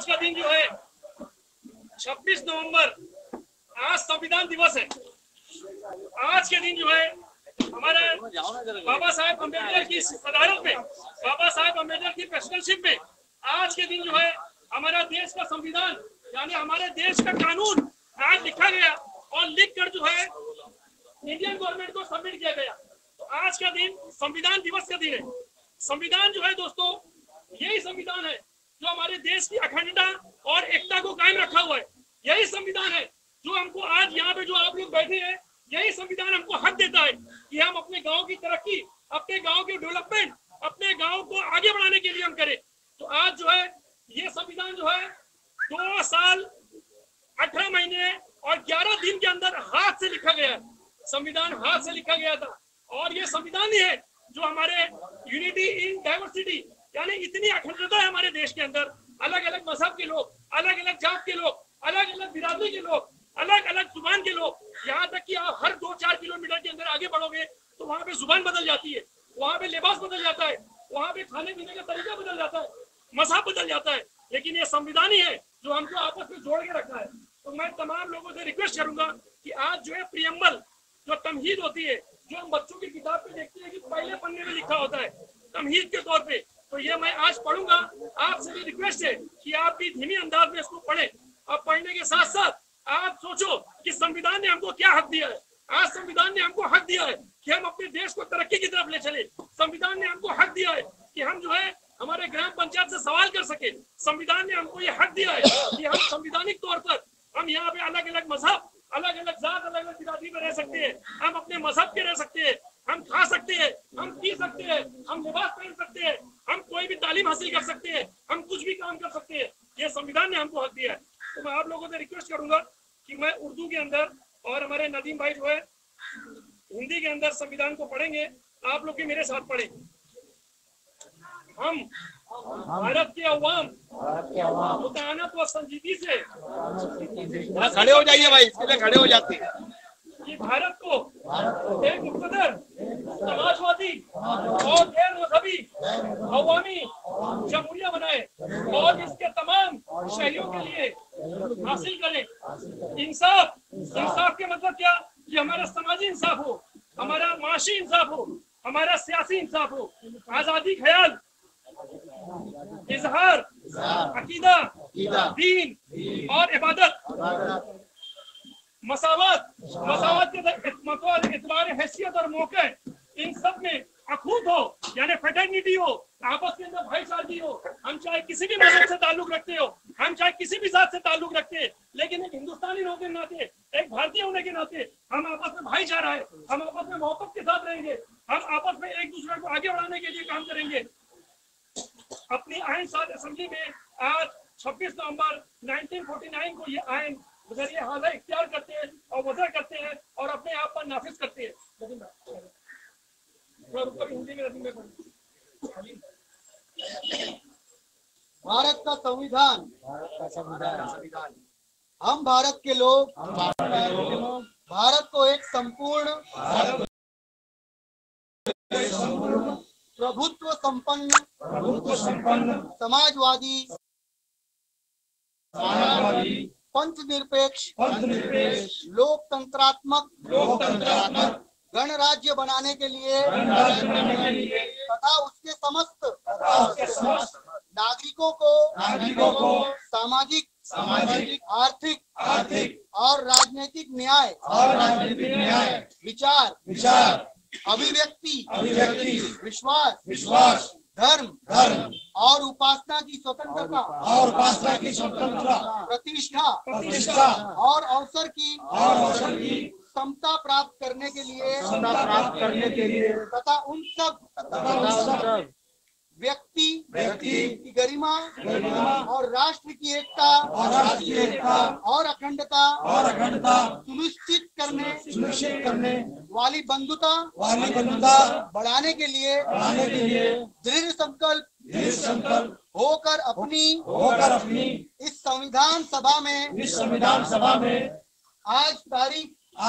आज का दिन जो है 26 नवंबर, आज संविधान दिवस है। आज के दिन जो है हमारे बाबा साहेब अम्बेडकर की सदारत में, बाबा साहेब अम्बेडकर की प्रेसिडेंटशिप में आज के दिन जो है हमारा देश का संविधान यानी हमारे देश का कानून आज लिखा गया और लिख कर जो है इंडियन गवर्नमेंट को सबमिट किया गया। तो आज का दिन संविधान दिवस का दिन है। संविधान जो है दोस्तों, यही संविधान है जो हमारे देश की अखंडता और एकता को कायम रखा हुआ है। यही संविधान है जो हमको आज यहाँ पे जो आप लोग बैठे हैं, यही संविधान हमको हक देता है कि हम अपने गांव की तरक्की, अपने गांव के डेवलपमेंट, अपने गांव को आगे बढ़ाने के लिए हम करें। तो आज जो है ये संविधान जो है 2 साल 18 महीने और 11 दिन के अंदर हाथ से लिखा गया है। संविधान हाथ से लिखा गया था और ये संविधान ही है जो हमारे यूनिटी इन डाइवर्सिटी यानी इतनी अखंडता है हमारे देश के अंदर। अलग अलग मजहब के लोग, अलग अलग जात के लोग, अलग अलग बिरादरी के लोग, अलग अलग जुबान के लोग, यहाँ तक कि आप हर 2-4 किलोमीटर के अंदर आगे बढ़ोगे तो वहाँ पे जुबान बदल जाती है, वहाँ पे लिबास बदल जाता है, वहाँ पे खाने पीने का तरीका बदल जाता है, मजहब बदल जाता है, लेकिन ये संविधान ही है जो हमको आपस में जोड़ के रखा है। तो मैं तमाम लोगों से रिक्वेस्ट करूंगा कि आज जो है प्रियम्बल जो तमहीद होती है, जो हम बच्चों की किताब पे देखते हैं कि पहले पन्ने में लिखा होता है तमहीद के तौर पे, तो ये मैं आज पढ़ूंगा। आपसे भी रिक्वेस्ट है कि आप भी धीमी अंदाज में इसको पढ़ें और पढ़ने के साथ साथ आप सोचो कि संविधान ने हमको क्या हक दिया है। आज संविधान ने हमको हक दिया है कि हम अपने देश को तरक्की की तरफ ले चले। संविधान ने हमको हक दिया है कि हम जो है हमारे ग्राम पंचायत से सवाल कर सके। संविधान ने हमको ये हक दिया है कि हम संविधानिक तौर पर हम यहाँ पे अलग अलग मजहब, अलग अलग जात, अलग अलग बिरादरी में रह सकते हैं, हम अपने मजहब के रह सकते हैं, हम खा सकते हैं, हम पी सकते हैं, हम लिबास पहन सकते हैं, हम कोई भी तालीम हासिल कर सकते हैं, हम कुछ भी काम कर सकते हैं। ये संविधान ने हमको हक दिया है। तो मैं आप लोगों से रिक्वेस्ट करूंगा कि मैं उर्दू के अंदर और हमारे नदीम भाई जो है हिंदी के अंदर संविधान को पढ़ेंगे, आप लोग भी मेरे साथ पढ़ें। हम भारत के अवाम मुतानत व संजीदगी से खड़े हो जाइए भाई, इसके लिए खड़े हो जाते हैं कि भारत को एक मुक़्तदर, समाजवादी और गैर मजहबी अवामी जमहूरिया बनाए और इसके तमाम शहरियों के लिए हासिल करें इंसाफ। इंसाफ के मतलब क्या कि हमारा समाजी इंसाफ हो, हमारा माशी इंसाफ हो, हमारा सियासी इंसाफ हो, आजादी ख्याल, इजहार, अकीदा, दीन और इबादत, मसावत के एतबार हैसियत और मौके, इन सब में अखूत हो यानी फ्रेटर्निटी हो, आपस के अंदर भाईचारगी हो। हम चाहे किसी भी मजहब से ताल्लुक रखते हो, हम चाहे किसी भी जात से ताल्लुक रखते हैं, लेकिन एक हिंदुस्तानी होने के नाते, एक भारतीय होने के नाते हम आपस में भाईचारा है, हम आपस में मोहब्बत के साथ रहेंगे, हम आपस में एक दूसरे को आगे बढ़ाने के लिए काम करेंगे। अपनी आइन साज असेंबली में आज 26 नवंबर 1949 को ये आइन जरिए हाज़िर इख्तियार करते हैं और वज़ा करते हैं और अपने आप पर नाफिज करते हैं। हिंदी में भारत का संविधान, हम भारत के लोग भारत को एक संपूर्ण प्रभुत्व संपन्न समाजवादी पंथ निरपेक्ष लोकतंत्रात्मक गणराज्य बनाने के लिए तथा उसके समस्त नागरिकों को सामाजिक आर्थिक और राजनीतिक न्याय विचार अभिव्यक्ति विश्वास धर्म और उपासना की स्वतंत्रता प्रतिष्ठा और अवसर की समता प्राप्त करने के लिए तथा उन सब व्यक्ति की गरिमा और राष्ट्र की एकता और अखंडता सुनिश्चित करने वाली बंधुता बढ़ाने के लिए दृढ़ संकल्प होकर अपनी इस संविधान सभा में आज तारीख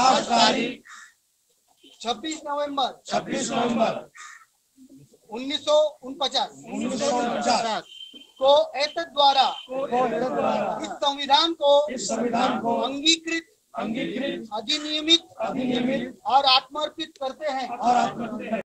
26 नवंबर 1949 को एतद द्वारा इस संविधान को अंगीकृत अधिनियमित और आत्मर्पित करते हैं।